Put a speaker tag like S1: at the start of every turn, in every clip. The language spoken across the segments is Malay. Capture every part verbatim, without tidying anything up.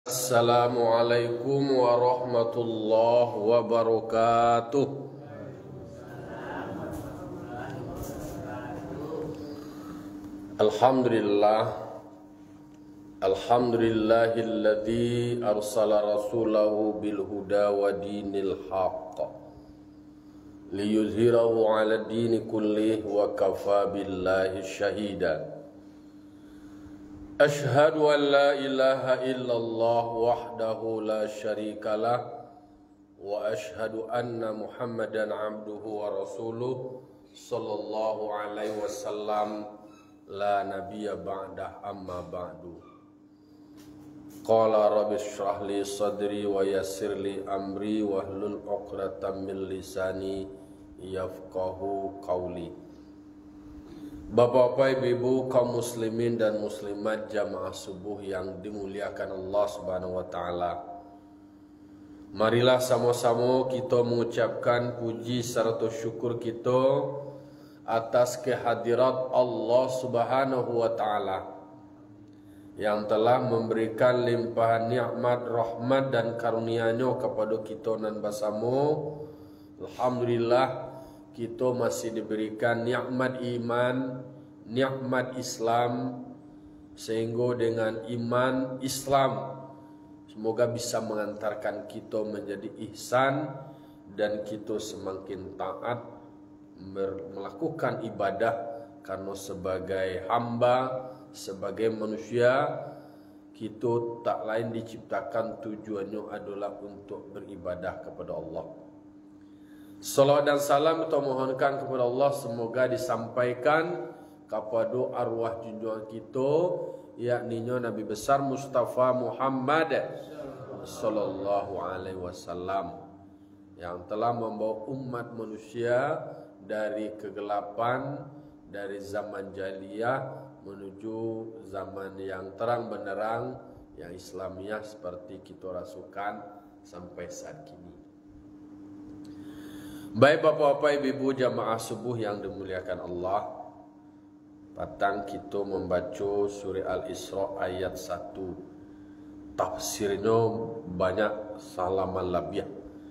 S1: Assalamualaikum warahmatullahi wabarakatuh. Alhamdulillah Alhamdulillahilladzi arsala rasulahu bil huda wa dinil haqq liyuzhirahu 'ala dini kullih wa kafa billahi syahida. Ashhadu an la ilaha illallah wahdahu la syarikalah wa ashhadu anna Muhammadan abduhu wa rasuluh sallallahu alaihi wasallam la nabiyya ba'dah amma ba'du. Qala rabbi shrah li sadri wa yassir li amri wahlul 'uqdatam min lisani yafqahu qawli. Bapak-bapak, ibu-ibu, kaum muslimin dan muslimat jamaah subuh yang dimuliakan Allah Subhanahu wa taala. Marilah sama-sama kita mengucapkan puji serta syukur kita atas kehadirat Allah Subhanahu wa taala yang telah memberikan limpahan nikmat, rahmat dan karunia-Nya kepada kita nan bersama. Alhamdulillah, kita masih diberikan nikmat iman, nikmat Islam, sehingga dengan iman Islam semoga bisa mengantarkan kita menjadi ihsan dan kita semakin taat melakukan ibadah, karena sebagai hamba, sebagai manusia, kita tak lain diciptakan tujuannya adalah untuk beribadah kepada Allah. Salawat dan salam kita mohonkan kepada Allah semoga disampaikan kepada arwah junjungan kita, yakni Nabi besar Mustafa Muhammad sallallahu alaihi wasallam yang telah membawa umat manusia dari kegelapan, dari zaman jahiliyah menuju zaman yang terang benderang, yang Islamiah seperti kita rasakan sampai saat kini. Baik bapak-bapak, ibu-ibu jamaah subuh yang dimuliakan Allah, patang kita membaca surah Al-Isra ayat satu. Tafsirnya banyak salaman labiah.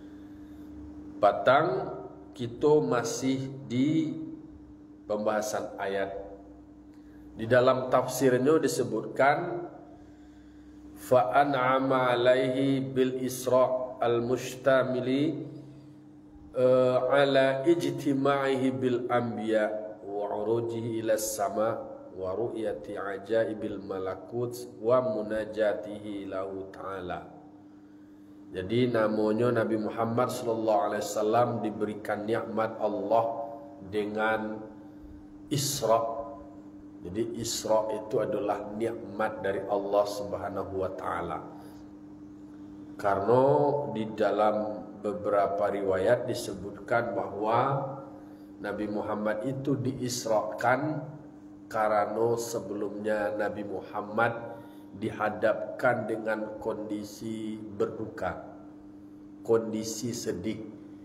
S1: Patang kita masih di pembahasan ayat. Di dalam tafsirnya disebutkan fa an'ama alaihi bil Isra al-mustamili Uh, ala ijtima'ihi bil anbiya wa urujihi ila sama wa ru'yati ajaibil malakut wa munajatihi lahu ta'ala. Jadi namanya Nabi Muhammad sallallahu alaihi wasallam diberikan nikmat Allah dengan Isra. Jadi Isra itu adalah nikmat dari Allah Subhanahu wa taala. Karena di dalam beberapa riwayat disebutkan bahwa Nabi Muhammad itu diisrakan karena sebelumnya Nabi Muhammad dihadapkan dengan kondisi berduka, kondisi sedih.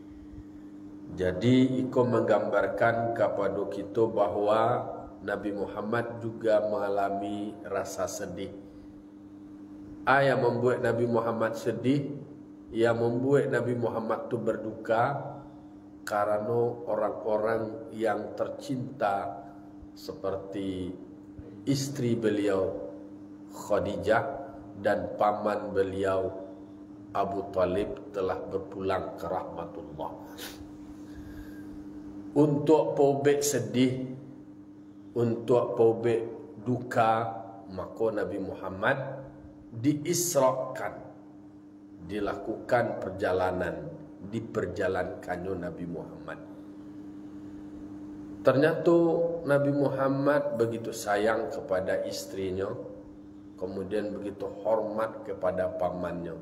S1: Jadi itu menggambarkan kepada kita bahwa Nabi Muhammad juga mengalami rasa sedih. Yang membuat Nabi Muhammad sedih, yang membuat Nabi Muhammad itu berduka karena orang-orang yang tercinta seperti istri beliau Khadijah dan paman beliau Abu Talib telah berpulang ke rahmatullah. Untuk pobek sedih, untuk pobek duka, maka Nabi Muhammad diisrakan, dilakukan perjalanan, diperjalankannya Nabi Muhammad. Ternyata Nabi Muhammad begitu sayang kepada istrinya, kemudian begitu hormat kepada pamannya.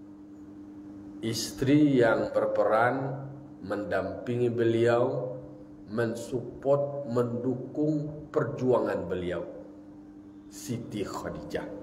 S1: Istri yang berperan mendampingi beliau, mensupport, mendukung perjuangan beliau, Siti Khadijah.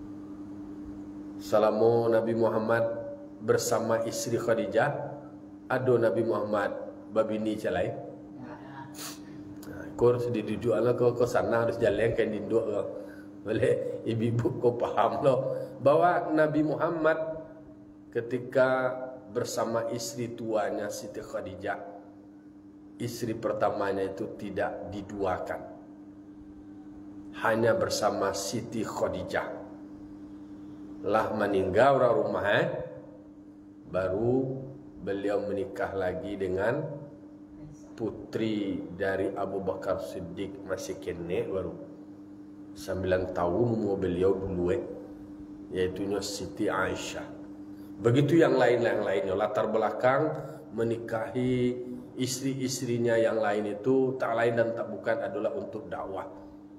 S1: Selama Nabi Muhammad bersama istri Khadijah, ada Nabi Muhammad babini calai. Kau harus diduduk ala kau ke sana harus jalan kan dinduk kau. Boleh ibu-ibu kau paham loh bahwa Nabi Muhammad ketika bersama istri tuanya Siti Khadijah, istri pertamanya itu tidak diduakan, hanya bersama Siti Khadijah. Lah meninggal orang rumah, eh? baru beliau menikah lagi dengan putri dari Abu Bakar Siddiq, masih kene baru sembilan tahun umur beliau dulu, eh? yaitu Siti Aisyah. Begitu yang lain-yang lainnya, latar belakang menikahi istri-istrinya yang lain itu tak lain dan tak bukan adalah untuk dakwah.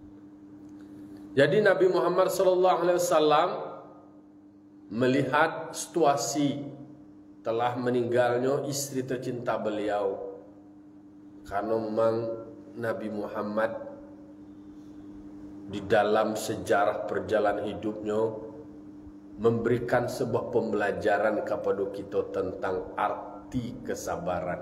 S1: Jadi Nabi Muhammad sallallahu alaihi wasallam melihat situasi telah meninggalnya istri tercinta beliau, karena memang Nabi Muhammad di dalam sejarah perjalanan hidupnya memberikan sebuah pembelajaran kepada kita tentang arti kesabaran.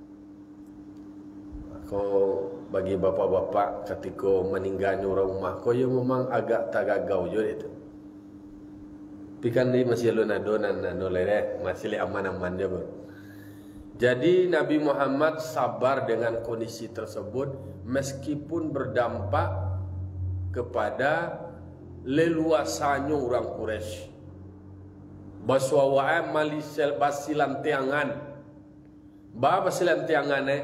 S1: Kau bagi bapak-bapak ketika meninggalnya orang rumah, kau ya memang agak tagagau je itu. Tapi kan dia masih lu nadonan nanolere, masih le aman-aman je ber. Jadi Nabi Muhammad sabar dengan kondisi tersebut meskipun berdampak kepada leluasannya orang Quraisy. Baswawae malisel basilan tiangan, bah basilan tiangan eh,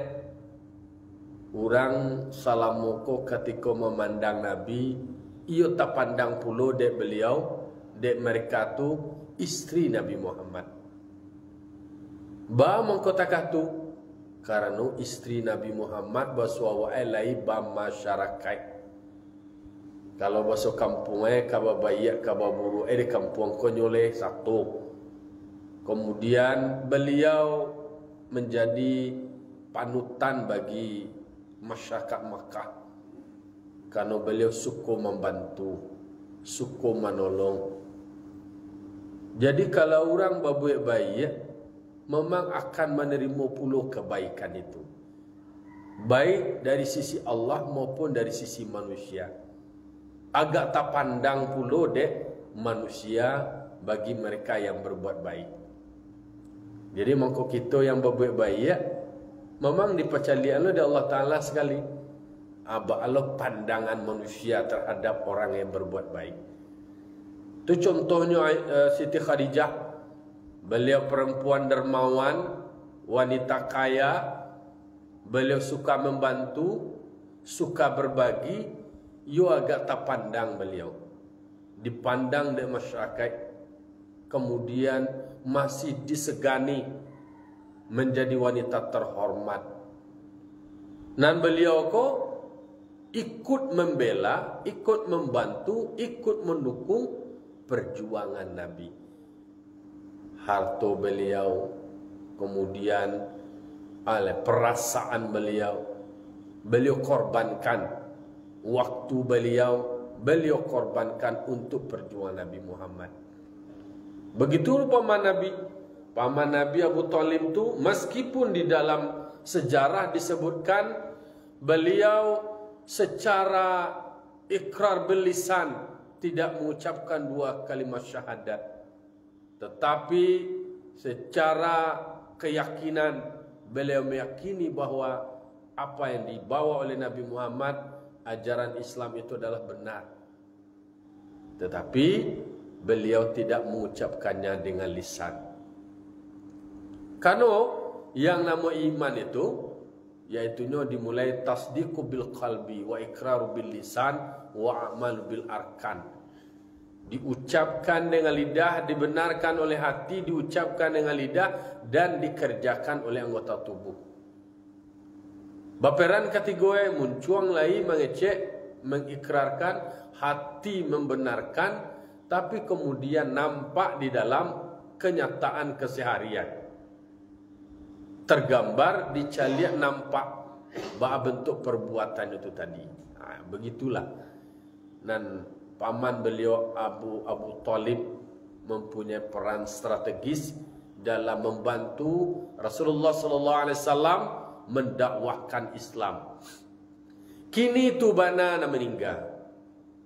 S1: orang salamoko ketika memandang Nabi, iyo tak pandang puluh dek beliau, dek mereka tu istri Nabi Muhammad. Bah mengkotakah tu, karena istri Nabi Muhammad baswawae lai bah masyarakat. Kalau masuk kampungnya, kaba bayak, kaba buru, eh di kampung konyole satu. Kemudian beliau menjadi panutan bagi masyarakat Makkah, karena beliau suka membantu, suka menolong. Jadi kalau orang babuik baik, memang akan menerima puluh kebaikan itu, baik dari sisi Allah maupun dari sisi manusia. Agak tak pandang puluh dek manusia bagi mereka yang berbuat baik. Jadi mangko kita yang berbuat baik, memang dipercaya oleh Allah Ta'ala sekali. Aba Allah pandangan manusia terhadap orang yang berbuat baik. Itu contohnya uh, Siti Khadijah. Beliau perempuan dermawan, wanita kaya. Beliau suka membantu, suka berbagi. Yo agak tak pandang beliau, dipandang di masyarakat, kemudian masih disegani menjadi wanita terhormat. Dan beliau kok ikut membela, ikut membantu, ikut mendukung perjuangan Nabi. Harta beliau, kemudian oleh perasaan beliau, beliau korbankan. Waktu beliau, beliau korbankan untuk perjuangan Nabi Muhammad. Begitu paman Nabi, paman Nabi Abu Thalib itu meskipun di dalam sejarah disebutkan beliau secara ikrar berlisan tidak mengucapkan dua kalimat syahadat, tetapi secara keyakinan beliau meyakini bahwa apa yang dibawa oleh Nabi Muhammad, ajaran Islam itu adalah benar. Tetapi beliau tidak mengucapkannya dengan lisan. Karena yang nama iman itu yaitunya dimulai tasdiqu bil qalbi wa iqraru bil lisan wa amal bil arkan. Diucapkan dengan lidah, dibenarkan oleh hati, diucapkan dengan lidah dan dikerjakan oleh anggota tubuh. Baperan kategori muncuang lai mengecek, mengikrarkan, hati membenarkan, tapi kemudian nampak di dalam kenyataan keseharian. Tergambar di caliak nampak bahwa bentuk perbuatan itu tadi. Nah, begitulah. Dan paman beliau Abu Abu Thalib mempunyai peran strategis dalam membantu Rasulullah sallallahu alaihi wasallam mendakwahkan Islam. Kini tu bana na meninggal.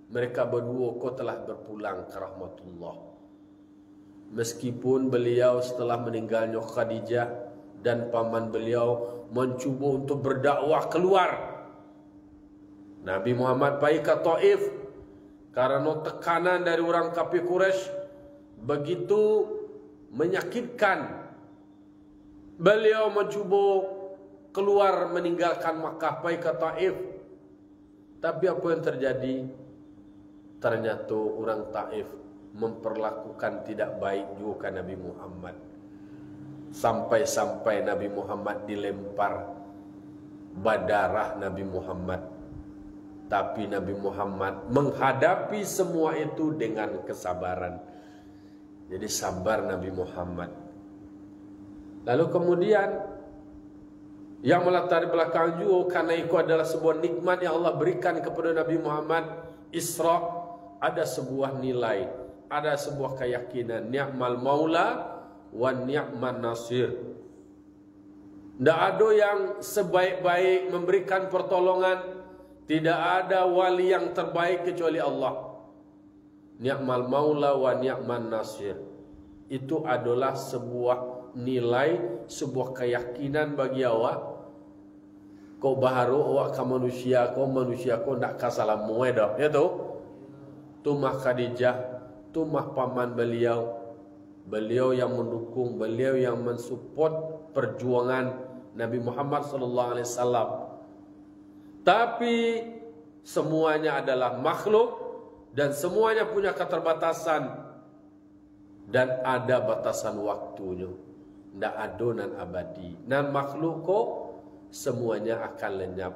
S1: mereka berdua kau telah berpulang ke rahmatullah. Meskipun beliau setelah meninggalnya Khadijah dan paman beliau mencuba untuk berdakwah keluar, Nabi Muhammad pergi ke Taif karena tekanan dari orang kafir Quraisy begitu menyakitkan. Beliau mencuba keluar meninggalkan Makkah pergi ke Taif. Tapi apa yang terjadi? Ternyata orang Taif memperlakukan tidak baik juga Nabi Muhammad. Sampai-sampai Nabi Muhammad dilempar badarah Nabi Muhammad. Tapi Nabi Muhammad menghadapi semua itu dengan kesabaran. Jadi sabar Nabi Muhammad. Lalu kemudian yang melatar belakang juga, karena itu adalah sebuah nikmat yang Allah berikan kepada Nabi Muhammad. Isra, ada sebuah nilai, ada sebuah keyakinan, ni'mal maula wa ni'man nasir. Tidak ada yang sebaik-baik memberikan pertolongan. Tidak ada wali yang terbaik kecuali Allah. Ni'mal maula wa ni'man nasir. Itu adalah sebuah nilai, sebuah keyakinan bagi awak. Kau baharu awak ke manusia, kau manusia kau nak kasalah muedah, ya tu? Tumah Khadijah, tumah paman beliau, beliau yang mendukung, beliau yang mensupport perjuangan Nabi Muhammad sallallahu alaihi wasallam. Tapi semuanya adalah makhluk dan semuanya punya keterbatasan dan ada batasan waktunya. Tidak ada nan abadi. Nan makhluk kok semuanya akan lenyap.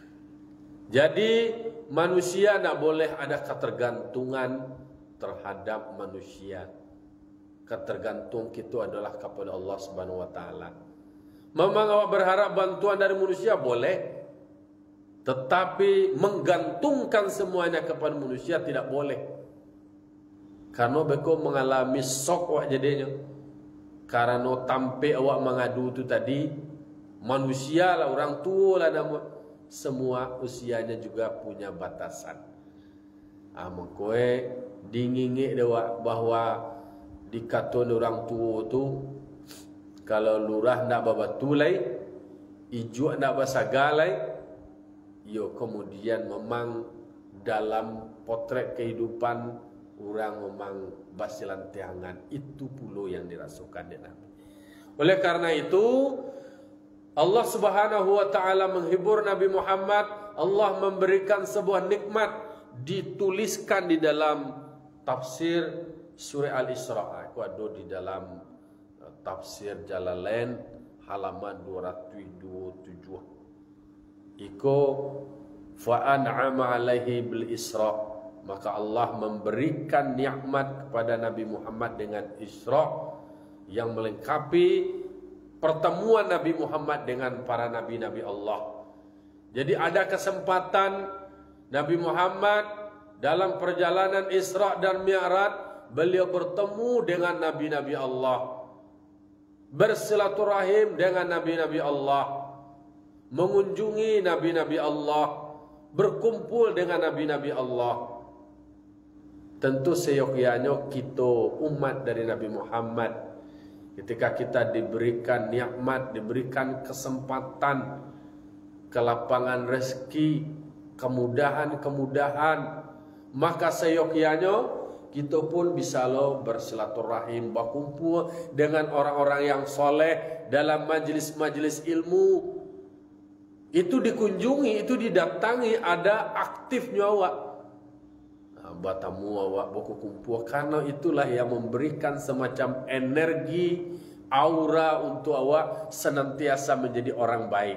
S1: Jadi manusia tidak boleh ada ketergantungan terhadap manusia. Ketergantung kita adalah kepada Allah Subhanahu Wa Taala. Memang awak berharap bantuan dari manusia boleh. Tetapi menggantungkan semuanya kepada manusia tidak boleh. Karena beko mengalami sok awak jadinya. Karena tampe awak mengadu itu tadi, manusia lah, orang tua lah, namun semua usianya juga punya batasan. Ah, mengkoe dingingi dewa bahwa dikatakan orang tua tu kalau lurah nak babatulai, ijuk nak basagalai. Yo, kemudian memang dalam potret kehidupan orang memang basilan tiangan itu pula yang dirasukan di Nabi. Oleh karena itu Allah Subhanahu Wa Taala menghibur Nabi Muhammad. Allah memberikan sebuah nikmat dituliskan di dalam tafsir surah Al-Isra. Itu ada di dalam tafsir Jalalain halaman dua ratus dua puluh tujuh. Iko fa'an'ama alaihi bil Isra, maka Allah memberikan nikmat kepada Nabi Muhammad dengan Isra yang melengkapi pertemuan Nabi Muhammad dengan para nabi-nabi Allah. Jadi ada kesempatan Nabi Muhammad dalam perjalanan Isra dan Mi'raj, beliau bertemu dengan nabi-nabi Allah, bersilaturahim dengan nabi-nabi Allah, mengunjungi nabi-nabi Allah, berkumpul dengan nabi-nabi Allah. Tentu seyogyanya kita umat dari Nabi Muhammad, ketika kita diberikan nikmat, diberikan kesempatan, kelapangan rezeki, kemudahan-kemudahan, maka seyogyanya kita pun bisa lo bersilaturahim, berkumpul dengan orang-orang yang soleh dalam majlis-majlis ilmu. Itu dikunjungi, itu didatangi, ada aktifnya awak. Nah, batamu awak buku kumpul, karena itulah yang memberikan semacam energi, aura untuk awak senantiasa menjadi orang baik.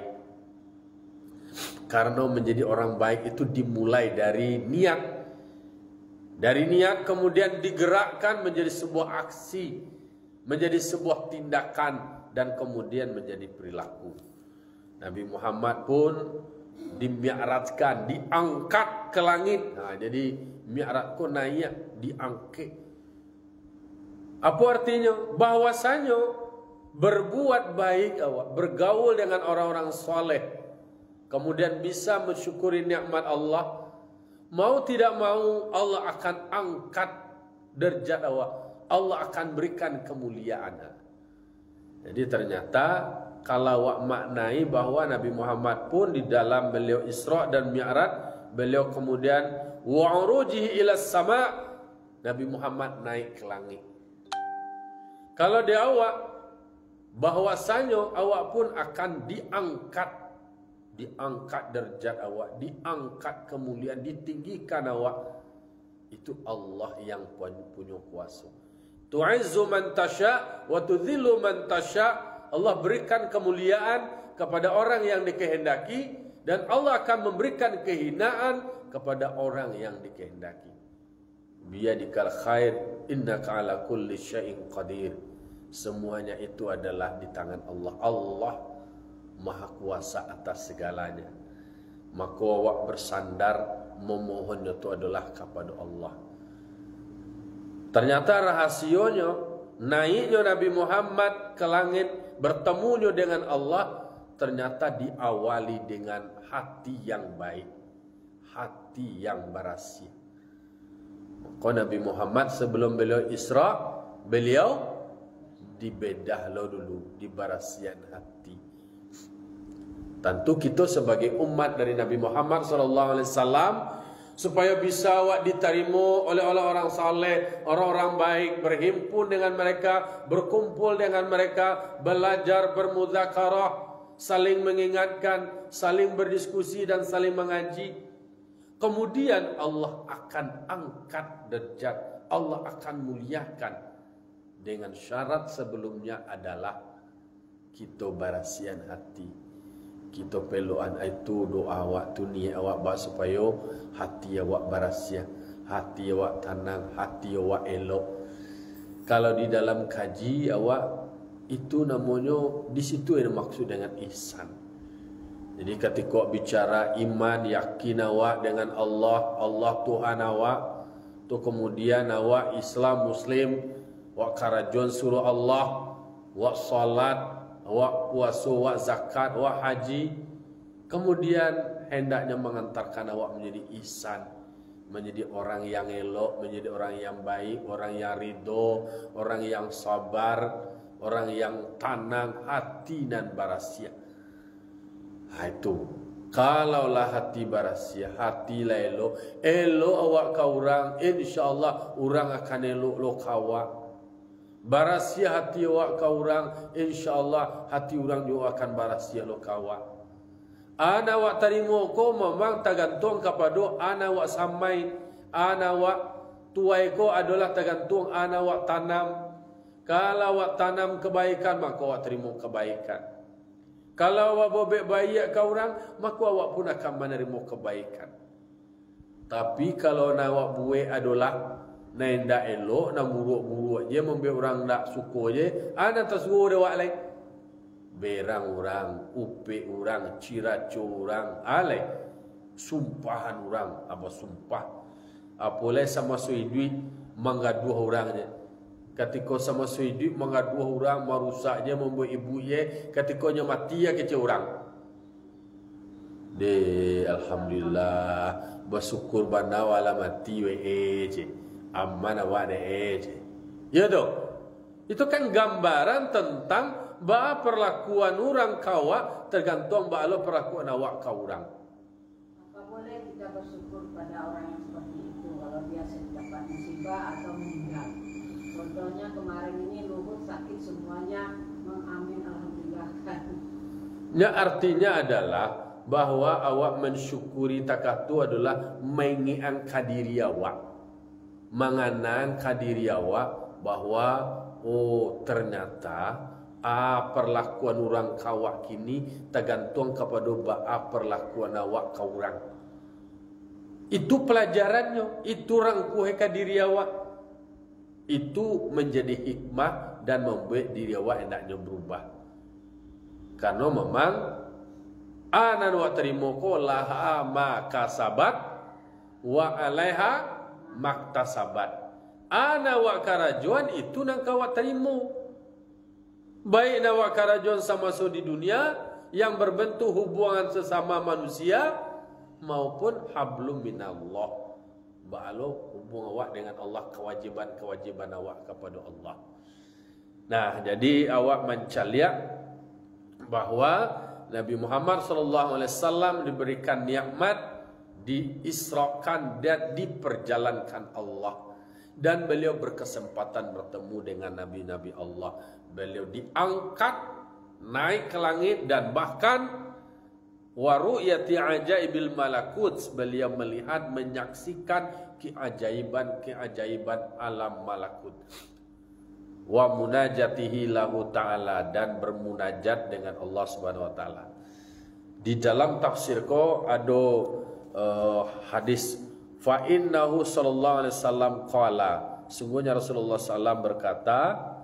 S1: Karena menjadi orang baik itu dimulai dari niat. Dari niat kemudian digerakkan menjadi sebuah aksi, menjadi sebuah tindakan, dan kemudian menjadi perilaku. Nabi Muhammad pun dimi'rajkan, diangkat ke langit. Nah, jadi mi'raj ku naik, diangkat. Apa artinya? Bahwasanya berbuat baik awak, bergaul dengan orang-orang soleh, kemudian bisa mensyukuri nikmat Allah, Mau tidak mau Allah akan angkat derajat awak. Allah akan berikan kemuliaan. Jadi ternyata kalau awak maknai bahwa Nabi Muhammad pun di dalam beliau Isra dan Mi'raj, beliau kemudian wa'urujihi ila sama, Nabi Muhammad naik ke langit. Kalau di awak bahwasanya awak pun akan diangkat, diangkat derajat awak, diangkat kemuliaan, ditinggikan awak. Itu Allah yang punya kuasa. Tu'izzu man tasya wa tudhillu man tasya. Allah berikan kemuliaan kepada orang yang dikehendaki, dan Allah akan memberikan kehinaan kepada orang yang dikehendaki. Biyadikal khair innaka ala kulli syai'in qadir. Semuanya itu adalah di tangan Allah. Allah Maha Kuasa atas segalanya. Maka awak bersandar memohonnya itu adalah kepada Allah. Ternyata rahasianya naiknya Nabi Muhammad ke langit, bertemunya dengan Allah, ternyata diawali dengan hati yang baik, hati yang berhasil. Maka Nabi Muhammad sebelum beliau Isra, beliau dibedah lo dulu, dibarasian hati. Tentu kita sebagai umat dari Nabi Muhammad sallallahu alaihi wasallam, supaya bisa awak diterima oleh orang-orang saleh, orang-orang baik, berhimpun dengan mereka, berkumpul dengan mereka, belajar, bermudzakarah, saling mengingatkan, saling berdiskusi dan saling mengaji. Kemudian Allah akan angkat derajat, Allah akan muliakan, dengan syarat sebelumnya adalah kita barasian hati. Kita peluan itu doa awak tu niat awak bah supaya hati awak barasia, hati awak tenang, hati awak elok. Kalau di dalam kaji awak itu namanya di situ yang maksud dengan ihsan. Jadi ketika bicara iman, yakin awak dengan Allah, Allah Tuhan awak, tu kemudian awak Islam Muslim, awak karajon suruh Allah, awak salat, awak puasa, awak zakat, awak haji, kemudian hendaknya mengantarkan awak menjadi ihsan, menjadi orang yang elok, menjadi orang yang baik, orang yang ridho, orang yang sabar, orang yang tenang hati dan barasia. Nah, itu kalaulah hati barasia, hati lah elok, elok awak ke orang, insyaallah orang akan elok lo kawak. Barasia hati awak ke orang, insyaallah hati orang juga akan barasia lo kawa. Ana awak terima ko memang tergantung kepada ana awak samai, ana awak tuai ko adalah tergantung ana awak tanam. Kalau awak tanam kebaikan, maka awak terima kebaikan. Kalau awak bobek baik ke orang, maka awak pun akan menerima kebaikan. Tapi kalau awak buat adalah na ndak elok, na buruk-buruk je, membe orang ndak suka je, ana tersuruh dia wak lain. Berang orang, upe orang, ciraco orang, alai sumpahan orang, apa sumpah. Apoleh sama sui duit menggaduh orang je. Ketika sama sui duit menggaduh orang, merusak je, membuat ibu ye, ketika nya mati ya kece orang. De alhamdulillah bersyukur bana wala mati we je. Aman awak deh. Ya doh. Itu kan gambaran tentang bahwa perlakuan orang kawa tergantung bahwa perlakuan awak kau orang.
S2: Apa boleh kita bersyukur pada orang yang seperti itu kalau dia dapat musibah atau meninggal? Contohnya kemarin ini Luhut sakit semuanya mengamin alhamdulillah kan.
S1: Ya artinya adalah bahwa awak mensyukuri takatu adalah mengiangkan diri awak. Mengenang kadiri awak bahwa oh ternyata ah perlakuan orang kawak kini tergantung kepada ba perlakuan awak kau orang. Itu pelajarannya, itu rangkuh kadiri awak. Itu menjadi hikmah dan membuat diri awak hendaknya berubah. Karena memang anan wa terima ko laha ma kasabat wa alaiha maktasabat. Ana wa karajuan itu nang kawat terima. Baik na wa karajuan sama so di dunia yang berbentuk hubungan sesama manusia, maupun hablum minallah. Ba'alo hubung awak dengan Allah, kewajiban-kewajiban awak kepada Allah. Nah, jadi awak mencaliak bahwa Nabi Muhammad sallallahu alaihi wasallam diberikan nikmat, diisrakan dan diperjalankan Allah, dan beliau berkesempatan bertemu dengan nabi-nabi Allah. Beliau diangkat naik ke langit, dan bahkan wa ru'yati ajaibil malakut, beliau melihat menyaksikan keajaiban-keajaiban alam malakut. Wa munajatihi lahu ta'ala, dan bermunajat dengan Allah Subhanahu wa taala. Di dalam tafsir ko ada uh, hadis fa innahu sallallahu alaihi wasallam qala, sungguhnya Rasulullah sallallahu alaihi wasallam berkata,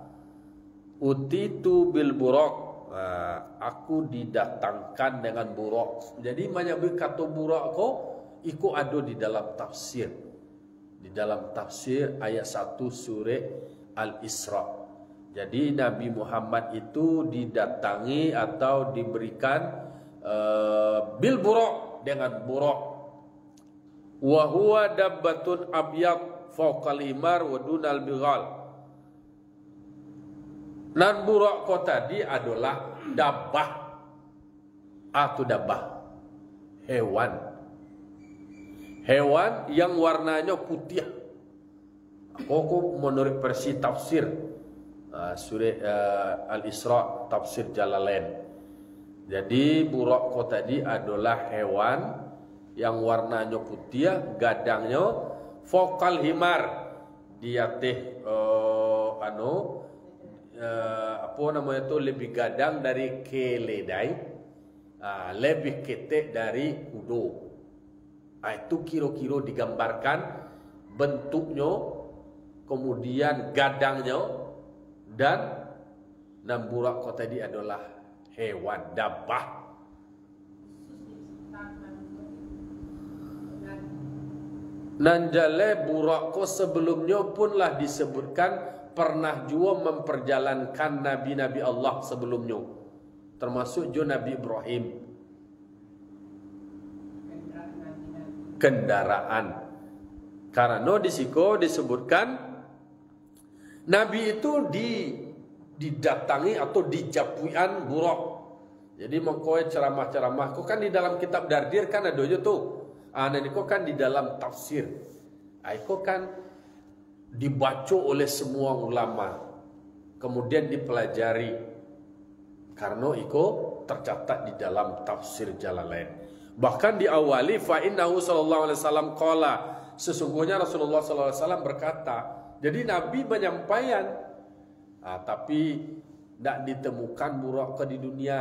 S1: utitu bil buraq, Uh, aku didatangkan dengan buraq. Jadi banyak kata buraq ko iku ada di dalam tafsir. Di dalam tafsir ayat satu surah Al-Isra. Jadi Nabi Muhammad itu didatangi atau diberikan uh, bil buraq, dengan buraq. Wa huwa dabbatun abyad fawqal himar wa dunal bighal. Dan buraq ko tadi adalah dabbah atau dabbah, hewan. Hewan yang warnanya putih. Aku menurut versi tafsir uh, surah uh, Al-Isra, tafsir Jalalain. Jadi buraq ko tadi adalah hewan yang warnanya putih, gadangnya fokal himar, dia teh uh, anu Uh, apa namanya itu lebih gadang dari keledai, uh, lebih ketek dari kudo. Uh, itu kira-kira digambarkan bentuknya, kemudian gadangnya, dan dan buraq ko tadi adalah hewan dabbah. Nanjale buraq ko sebelumnya punlah disebutkan pernah juga memperjalankan nabi-nabi Allah sebelumnya, termasuk juga Nabi Ibrahim. Kendaraan. Karena di siko disebutkan nabi itu di didatangi atau dijapuian buraq. Jadi mengkoe ceramah-ceramah, kok kan di dalam kitab Dardir kan ada aja tuh. Ah, nanti kok kan di dalam tafsir. Ah, kok kan dibaca oleh semua ulama, kemudian dipelajari, karena itu tercatat di dalam tafsir Jalalain. Bahkan diawali fa innahu sallallahu alaihi wasallam qala, sesungguhnya Rasulullah sallallahu alaihi wasallam berkata. Jadi Nabi menyampaikan, ah, tapi tidak ditemukan buraq ko di dunia.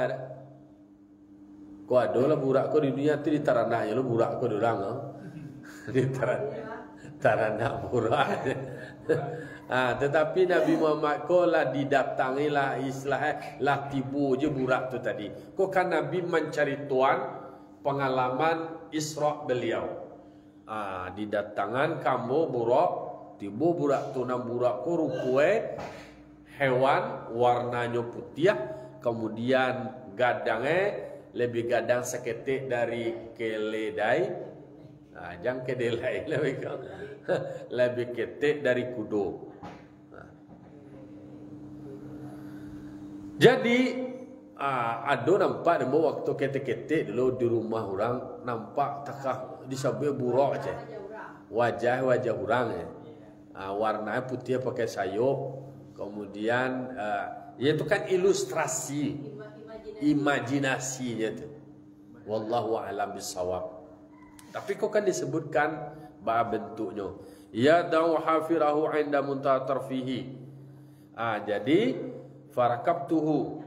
S1: Ko ada lah buraq ko di dunia tu di taranah ya lo buraq ko dorang. Di taranah taranah buraq. Ah, tetapi Nabi Muhammad ko lah didatangi lah islah lah tibu je buraq tu tadi. Ko kan Nabi mencari tuan pengalaman Isra beliau. Ah, didatangan kamu buraq, tibu buraq tu, nam buraq ko rupue hewan warnanya putih, kemudian gadangnya lebih gadang seketik dari keledai. Nah, jangan kedelai lebih lebih ketek dari kudo. Nah. Jadi ah, ada nampak demo waktu ketek-ketek dulu di rumah orang, nampak takah disabui buraq aja. Wajah-wajah orang ya. Ah, warnanya putih pakai sayup. Kemudian ah, ya itu kan ilustrasi, imajinasinya itu. Wallahu a'lam bissawab. Tapi kok kan disebutkan bah bentuknya. Ya dawu hafirahu inda muntaha tarfihi. Ah, jadi farakabtuhu.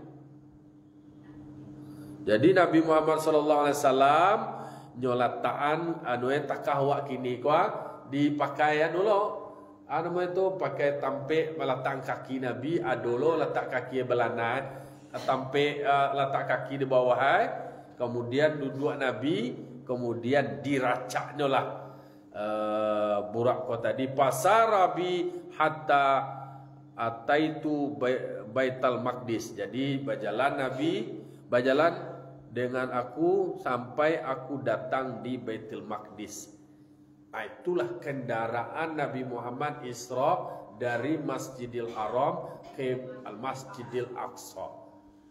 S1: Jadi Nabi Muhammad sallallahu alaihi wasallam nyolataan anu takah wak kini kwa dipakaian dulu. Anu itu pakai tampe meletak kaki Nabi, adolo letak kaki belana, tampe uh, letak kaki di bawah, kemudian duduk Nabi. Kemudian diracaknya lah uh, buraq ko tadi. Pasarabi hatta ataitu Baitul Maqdis. Jadi berjalan Nabi, berjalan dengan aku sampai aku datang di Baitul Maqdis. Nah, itulah kendaraan Nabi Muhammad Isra dari Masjidil Haram ke Al-Masjidil Aqsa.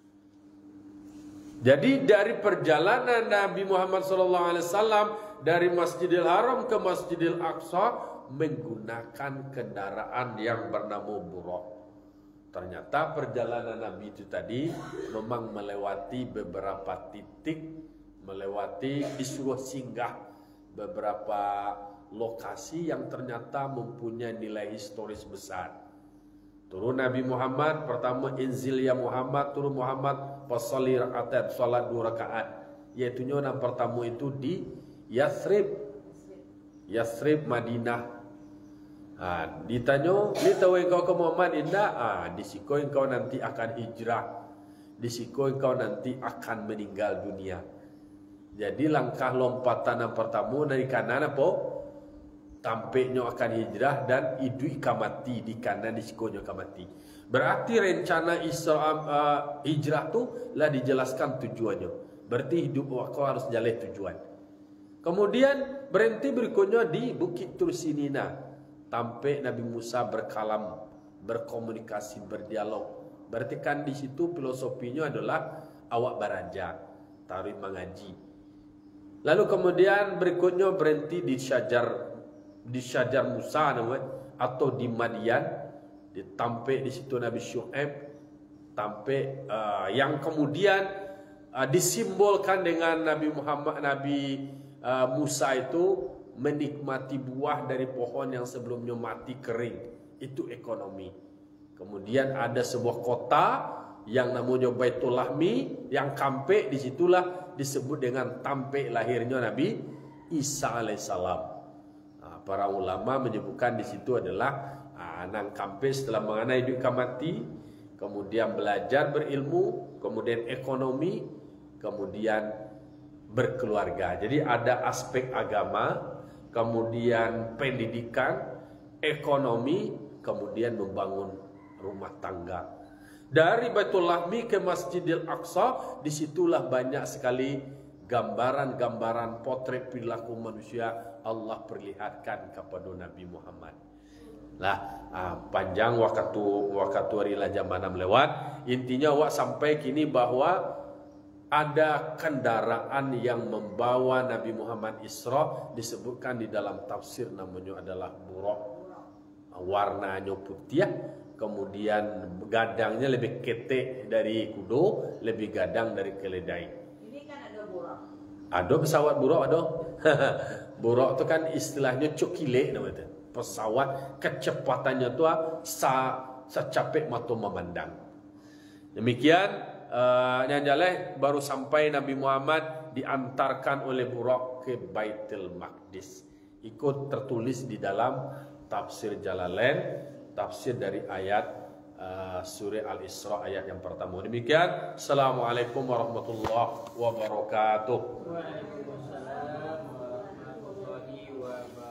S1: Jadi dari perjalanan Nabi Muhammad shallallahu alaihi wasallam dari Masjidil Haram ke Masjidil Aqsa menggunakan kendaraan yang bernama Buraq. Ternyata perjalanan Nabi itu tadi memang melewati beberapa titik, melewati disuruh singgah beberapa lokasi yang ternyata mempunyai nilai historis besar. Turun Nabi Muhammad, pertama inzil ya Muhammad, turun Muhammad fasalli raka'at, salat dua rakaat. Yaitu yang pertama itu di Yathrib, Yathrib Madinah. Ha, ditanya, ni tahu engkau ke Muhammad indah? Ah, di siku engkau nanti akan hijrah, di siku engkau nanti akan meninggal dunia. Jadi langkah lompatan yang pertama dari kanan apa? Tampaknya akan hijrah dan idu akan mati di kanan, di sikonya akan mati. Berarti rencana Isra uh, hijrah tu lah dijelaskan tujuannya. Berarti hidup kau harus jalan tujuan. Kemudian berhenti berikutnya di Bukit Tursinina. Tampak Nabi Musa berkalam, berkomunikasi, berdialog. Berarti kan di situ filosofinya adalah awak baraja, tarik mengaji. Lalu kemudian berikutnya berhenti di Syajar di Syajar Musa namanya, atau di Madian, ditampik di situ Nabi Syuaib, tampik uh, yang kemudian uh, disimbolkan dengan Nabi Muhammad, Nabi uh, Musa itu menikmati buah dari pohon yang sebelumnya mati kering, itu ekonomi. Kemudian ada sebuah kota yang namanya Baitul Lahmi, yang tampik disitulah disebut dengan tampik lahirnya Nabi Isa alaihissalam. Para ulama menyebutkan di situ adalah anak kampus setelah mengenai hidup mati, kemudian belajar berilmu, kemudian ekonomi, kemudian berkeluarga. Jadi ada aspek agama, kemudian pendidikan, ekonomi, kemudian membangun rumah tangga. Dari Baitul Lahmi ke Masjidil Aqsa, disitulah banyak sekali gambaran-gambaran potret perilaku manusia Allah perlihatkan kepada Nabi Muhammad. Lah, ah, panjang waktu waktu harilah zaman lewat. Intinya wak sampai kini bahwa ada kendaraan yang membawa Nabi Muhammad Isra, disebutkan di dalam tafsir namanya adalah Buraq. Warnanya putih, kemudian gadangnya lebih ketek dari kudo, lebih gadang dari keledai. Ada pesawat Buraq ada. Buraq itu kan istilahnya cokile namanya. Pesawat kecepatannya tu sa secapek mata memandang. Demikian uh, yang jalan baru sampai Nabi Muhammad diantarkan oleh Buraq ke Baitul Maqdis. Ikut tertulis di dalam tafsir Jalalain, tafsir dari ayat Uh, surah Al-Isra ayat yang pertama. Demikian. Assalamualaikum warahmatullahi wabarakatuh.
S3: Waalaikumsalam warahmatullahi wabarakatuh.